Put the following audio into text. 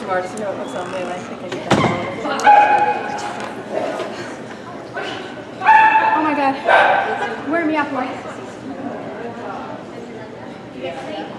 smartest notebooks on me, and I think I did that. Oh my god. Wear me up, Mike.